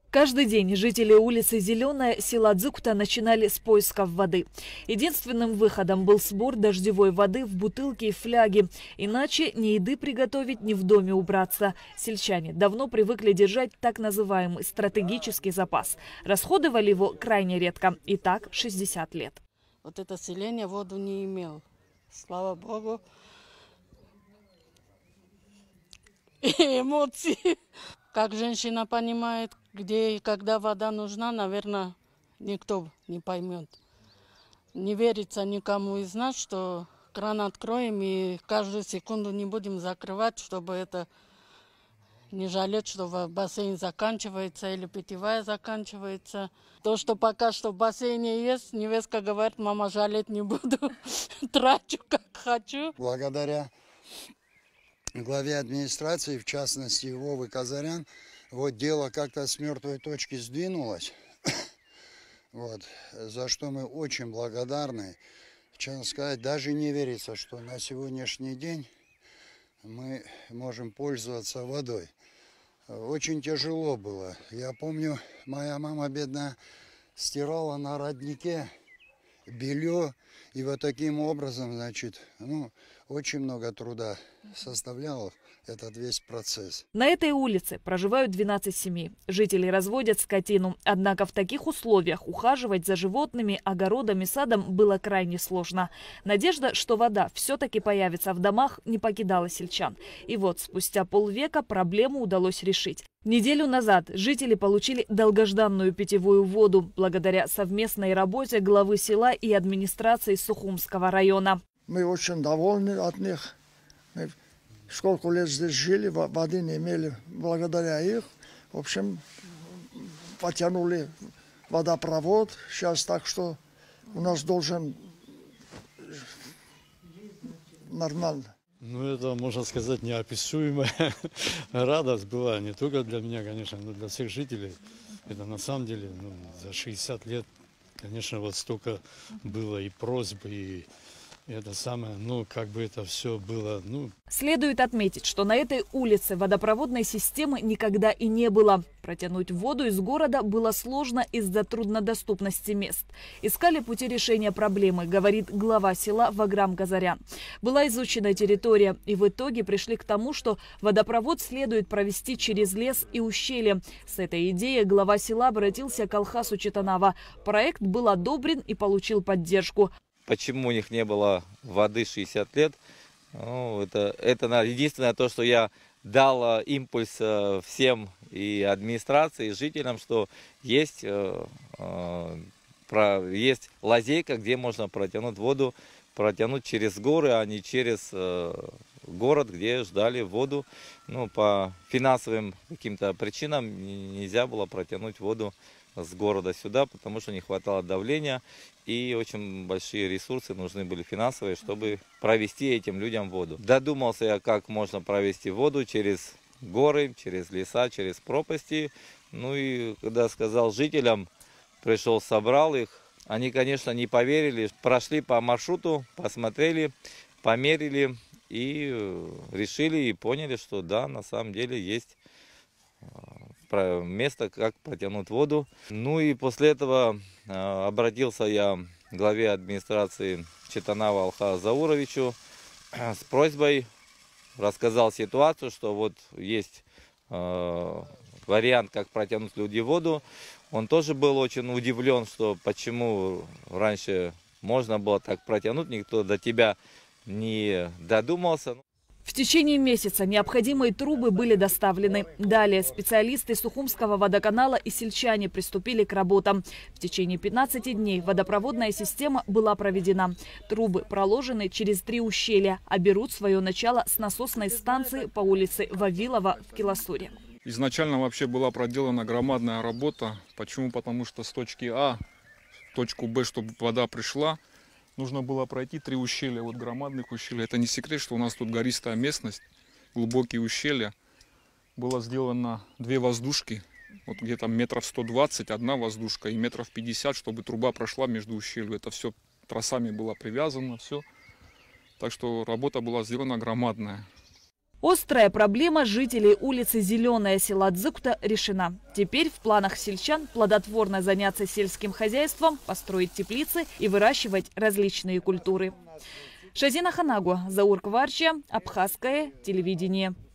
Каждый день жители улицы Зеленая села Дзукта начинали с поисков воды. Единственным выходом был сбор дождевой воды в бутылки и фляги. Иначе ни еды приготовить, ни в доме убраться. Сельчане давно привыкли держать так называемый стратегический запас. Расходовали его крайне редко. И так 60 лет. Вот это селение воду не имело. Слава Богу. И эмоции. Как женщина понимает, где и когда вода нужна, наверное, никто не поймет. Не верится никому из нас, что кран откроем и каждую секунду не будем закрывать, чтобы это не жалеть, что бассейн заканчивается или питьевая заканчивается. То, что пока что в бассейне есть, невестка говорит, мама, жалеть не буду, трачу как хочу. Благодаря главе администрации, в частности Вовы Казарян, вот дело как-то с мертвой точки сдвинулось, вот, за что мы очень благодарны. Честно сказать, даже не верится, что на сегодняшний день мы можем пользоваться водой. Очень тяжело было. Я помню, моя мама бедная стирала на роднике белье, и вот таким образом, значит, очень много труда составлял этот весь процесс. На этой улице проживают 12 семей. Жители разводят скотину. Однако в таких условиях ухаживать за животными, огородом и садом было крайне сложно. Надежда, что вода все-таки появится в домах, не покидала сельчан. И вот спустя полвека проблему удалось решить. Неделю назад жители получили долгожданную питьевую воду благодаря совместной работе главы села и администрации Сухумского района. Мы очень довольны от них. Мы сколько лет здесь жили, воды не имели. Благодаря их, в общем, потянули водопровод. Сейчас так что у нас должен нормально. Это, можно сказать, неописуемая радость была не только для меня, конечно, но для всех жителей. Это на самом деле за 60 лет, конечно, вот столько было и просьб, и это самое, как бы это все было, Следует отметить, что на этой улице водопроводной системы никогда и не было. Протянуть воду из города было сложно из-за труднодоступности мест. Искали пути решения проблемы, говорит глава села Ваграм Казарян. Была изучена территория, и в итоге пришли к тому, что водопровод следует провести через лес и ущелье. С этой идеей глава села обратился к Алхасу Читанава. Проект был одобрен и получил поддержку. Почему у них не было воды 60 лет? Это единственное то, что я дал импульс всем и администрации, и жителям, что есть лазейка, где можно протянуть воду, протянуть через горы, а не через город, где ждали воду. По финансовым каким-то причинам нельзя было протянуть воду с города сюда, потому что не хватало давления, и очень большие ресурсы нужны были финансовые, чтобы провести этим людям воду. Додумался я, как можно провести воду через горы, через леса, через пропасти. И когда сказал жителям, пришел, собрал их, они, конечно, не поверили, прошли по маршруту, посмотрели, померили и решили и поняли, что да, на самом деле есть место, как протянуть воду. И после этого обратился я к главе администрации Читанава Алхасу Зауровичу с просьбой, рассказал ситуацию, что вот есть вариант, как протянуть люди воду. Он тоже был очень удивлен, что почему раньше можно было так протянуть, никто до тебя не додумался. В течение месяца необходимые трубы были доставлены. Далее специалисты Сухумского водоканала и сельчане приступили к работам. В течение 15 дней водопроводная система была проведена. Трубы проложены через 3 ущелья, а берут свое начало с насосной станции по улице Вавилова в Киласуре. Изначально вообще была проделана громадная работа. Почему? Потому что с точки А в точку Б, чтобы вода пришла, нужно было пройти 3 ущелья, громадных ущелья. Это не секрет, что у нас тут гористая местность, глубокие ущелья. Было сделано 2 воздушки, где-то метров 120, одна воздушка, и метров 50, чтобы труба прошла между ущельем. Это все тросами было привязано, все. Так что работа была сделана громадная. Острая проблема жителей улицы Зеленая села Дзыкута решена. Теперь в планах сельчан плодотворно заняться сельским хозяйством, построить теплицы и выращивать различные культуры. Шазина Ханагу, Заур Кварча, Абхазское телевидение.